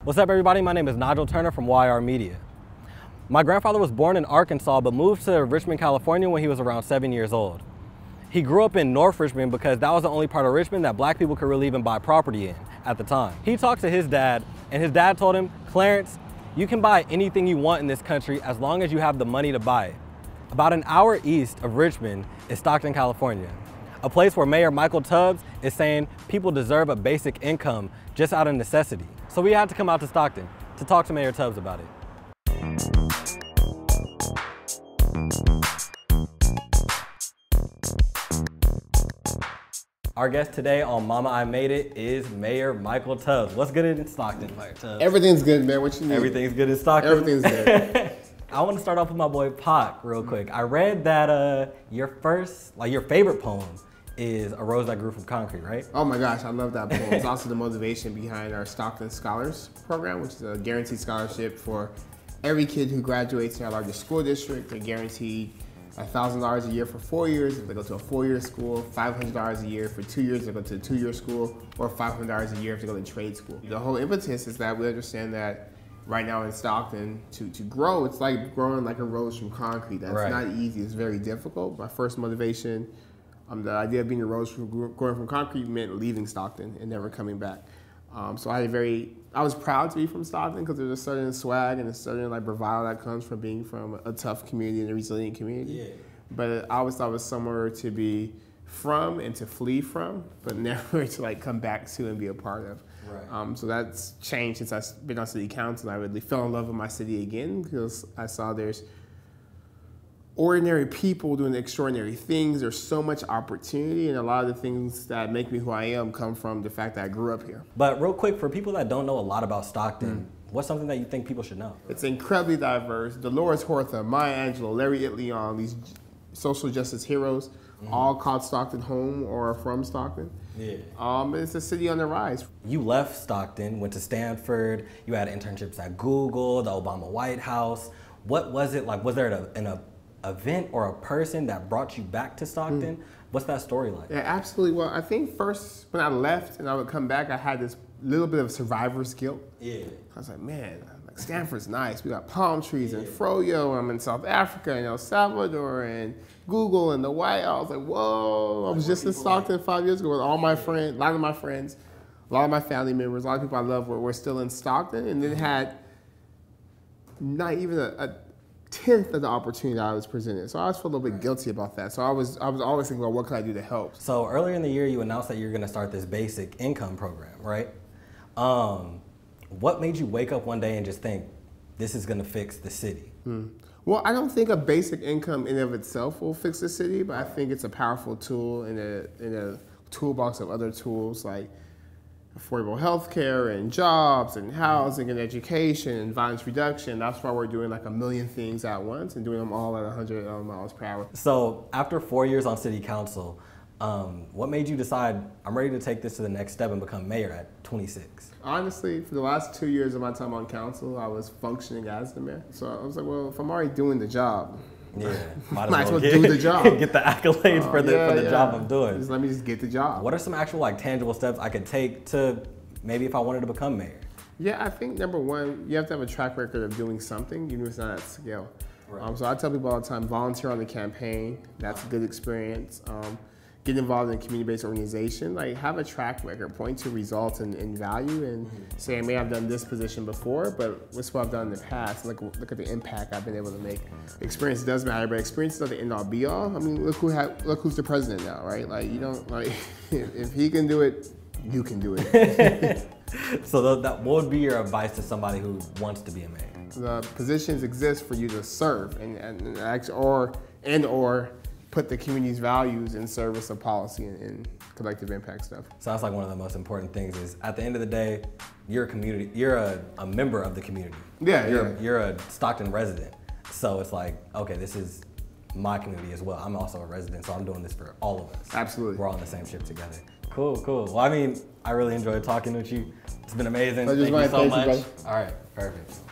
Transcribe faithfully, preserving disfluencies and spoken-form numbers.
What's up, everybody? My name is Nigel Turner from Y R Media. My grandfather was born in Arkansas but moved to Richmond, California when he was around seven years old. He grew up in North Richmond because that was the only part of Richmond that black people could really even buy property in at the time. He talked to his dad, and his dad told him, "Clarence, you can buy anything you want in this country as long as you have the money to buy it." About an hour east of Richmond is Stockton, California, a place where Mayor Michael Tubbs is saying people deserve a basic income just out of necessity. So we had to come out to Stockton to talk to Mayor Tubbs about it. Our guest today on Mama I Made It is Mayor Michael Tubbs. What's good in Stockton, Mayor Tubbs? Everything's good, man. What you need? Everything's good in Stockton? Everything's good. I want to start off with my boy Pac real quick. I read that uh, your first, like your favorite poem is A Rose That Grew from Concrete, right? Oh my gosh, I love that poem. It's also the motivation behind our Stockton Scholars program, which is a guaranteed scholarship for every kid who graduates in our largest school district. They're guaranteed one thousand dollars a year for four years if they go to a four-year school, five hundred dollars a year for two years if they go to a two-year school, or five hundred dollars a year if they go to trade school. The whole impetus is that we understand that right now in Stockton, to, to grow, it's like growing like a rose from concrete. That's right. not easy, it's very difficult. My first motivation, um, the idea of being a rose from growing from concrete meant leaving Stockton and never coming back. Um, so I had a very, I was proud to be from Stockton because there's a certain swag and a certain like bravado that comes from being from a tough community and a resilient community. Yeah. But I always thought it was somewhere to be from and to flee from, but never to like come back to and be a part of. Right. Um, so that's changed since I've been on city council. I really fell in love with my city again because I saw there's ordinary people doing extraordinary things. There's so much opportunity, and a lot of the things that make me who I am come from the fact that I grew up here. But real quick, for people that don't know a lot about Stockton, mm. what's something that you think people should know? It's incredibly diverse. Dolores Hortha, Maya Angelou, Larry Itliong, these social justice heroes, mm-hmm. all called Stockton home or from Stockton. Yeah. Um, it's a city on the rise. You left Stockton, went to Stanford, you had internships at Google, the Obama White House. What was it like? Was there an, an a, event or a person that brought you back to Stockton? Mm. What's that story like? Yeah, absolutely. Well, I think first when I left and I would come back, I had this little bit of survivor's guilt. Yeah. I was like, man, like Stanford's nice. We got palm trees yeah. and Froyo. I'm in South Africa and El Salvador and Google and the White House. I was like, whoa. I was just in Stockton like? five years ago with all my friends, a lot of my friends, a lot of my family members, a lot of people I love were, were still in Stockton, and then had not even a, a tenth of the opportunity I was presented. So I always felt a little bit guilty about that. So I was I was always thinking about what can I do to help. So earlier in the year, you announced that you're gonna start this basic income program, right? Um, what made you wake up one day and just think, this is gonna fix the city? Hmm. Well, I don't think a basic income in and of itself will fix the city, but I think it's a powerful tool in a, in a toolbox of other tools like affordable health care and jobs and housing and education and violence reduction. That's why we're doing like a million things at once and doing them all at one hundred miles per hour. So after four years on city council, um, what made you decide, I'm ready to take this to the next step and become mayor at twenty-six? Honestly, for the last two years of my time on council, I was functioning as the mayor. So I was like, well, if I'm already doing the job, yeah, might as, might as well, get, do the job. Get the accolades uh, for the, yeah, for the yeah. job I'm doing. Just let me just get the job. What are some actual like tangible steps I could take to maybe if I wanted to become mayor? Yeah, I think number one, you have to have a track record of doing something, even if it's not at scale. Right. Um, so I tell people all the time, volunteer on the campaign. That's a good experience. Um, get involved in a community-based organization. Like, have a track record, point to results and, and value, and mm-hmm. say, I may have done this position before, but what's what I've done in the past? Look, look at the impact I've been able to make. Experience does matter, but experience is not the end-all, be-all. I mean, look who ha look who's the president now, right? Like, you don't like if, if he can do it, you can do it. So that, what would be your advice to somebody who wants to be a mayor? The positions exist for you to serve, and and, and actually, or and or. put the community's values in service of policy and, and collective impact stuff. Sounds like one of the most important things is at the end of the day, you're a community, you're a, a member of the community. Yeah, you're, yeah. You're a Stockton resident. So it's like, okay, this is my community as well. I'm also a resident, so I'm doing this for all of us. Absolutely. We're all in the same ship together. Cool, cool. Well, I mean, I really enjoyed talking with you. It's been amazing. Thank you so much. All right, perfect.